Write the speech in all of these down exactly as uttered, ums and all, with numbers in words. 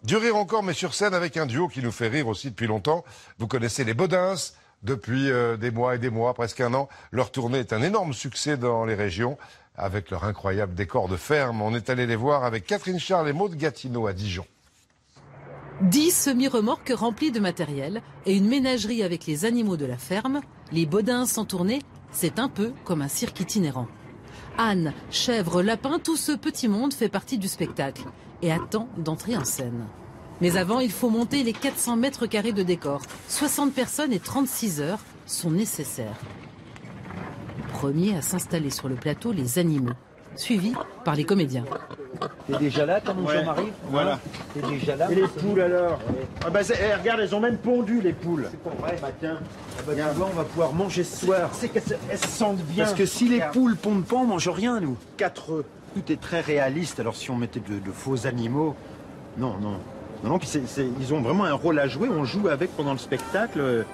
Du rire encore, mais sur scène avec un duo qui nous fait rire aussi depuis longtemps. Vous connaissez les Baudins. Depuis euh, des mois et des mois, presque un an, leur tournée est un énorme succès dans les régions. Avec leur incroyable décor de ferme, on est allé les voir avec Catherine Charles et Maud Gatineau à Dijon. Dix semi-remorques remplies de matériel et une ménagerie avec les animaux de la ferme. Les Baudins en tournée, c'est un peu comme un cirque itinérant. Ânes, chèvres, lapins, tout ce petit monde fait partie du spectacle et attend d'entrer en scène. Mais avant, il faut monter les quatre cents mètres carrés de décor. soixante personnes et trente-six heures sont nécessaires. Premiers à s'installer sur le plateau, les animaux, suivis par les comédiens. T'es déjà là, ton ouais, Jean-Marie? Voilà. T'es déjà là? Et les poules alors? Ouais. Ah bah eh, regarde, elles ont même pondu les poules. C'est pas vrai. Bah tiens, Ah bah, tu vois, on va pouvoir manger ce soir. c'est qu'elles se, elles se sentent bien. Parce que si les Regarde. poules pondent pas, on mange rien, nous. Quatre œufs. Tout est très réaliste. Alors si on mettait de, de faux animaux, non, non. Non, non, puis c'est, c'est, ils ont vraiment un rôle à jouer. On joue avec pendant le spectacle.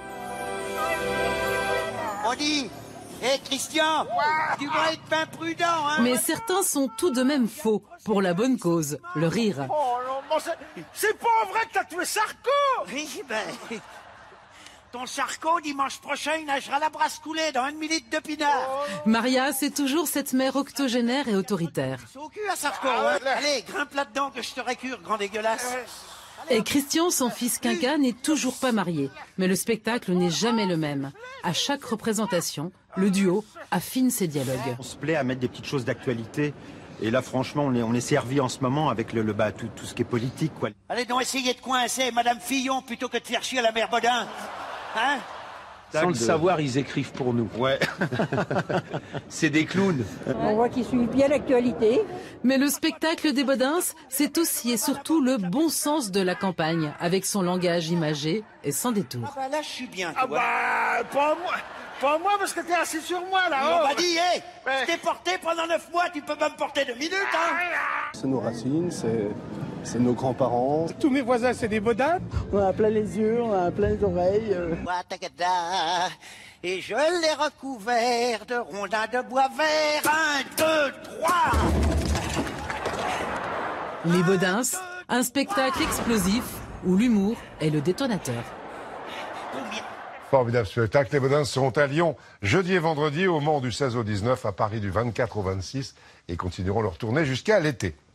On dit, hé Christian, tu vas être bien prudent, hein. Mais certains sont tout de même faux, pour la bonne cause, le rire. Oh non, non c'est, c'est pas vrai que t'as tué Sarko! Oui, ben, ton Sarko, dimanche prochain, il nagera la brasse coulée dans une minute de pinard. Maria, c'est toujours cette mère octogénaire et autoritaire. C'est au cul à Sarko, hein. Allez, grimpe là-dedans que je te récure, grand dégueulasse. Et Christian, son fils Quinca, n'est toujours pas marié. Mais le spectacle n'est jamais le même. À chaque représentation, le duo affine ses dialogues. On se plaît à mettre des petites choses d'actualité. Et là, franchement, on est, on est servi en ce moment avec le, le bah, tout, tout ce qui est politique, quoi. Allez donc essayer de coincer Madame Fillon plutôt que de faire chier la mère Baudin. Hein? Sans le de- savoir, ils écrivent pour nous. Ouais. C'est des clowns. On voit qu'ils suivent bien l'actualité. Mais le spectacle des Baudins, c'est aussi et surtout le bon sens de la campagne, avec son langage imagé et sans détour. Ah bah là, je suis bien, tu Ah vois. bah, pas moi. Pas moi, parce que t'es assis sur moi, On là-haut. m'a dit, hé, Ouais. je t'ai porté pendant neuf mois, tu peux pas me porter deux minutes, hein. C'est nos racines, c'est c'est nos grands-parents. Tous mes voisins, c'est des Baudins. On a plein les yeux, on a plein les oreilles. euh. Ouattagada, et je l'ai recouvert de rondins de bois vert. Un, deux, trois. Les Baudins, un spectacle explosif où l'humour est le détonateur. Combien? Formidable spectacle. Les Baudins seront à Lyon jeudi et vendredi, au Mans du seize au dix-neuf, à Paris du vingt-quatre au vingt-six et continueront leur tournée jusqu'à l'été.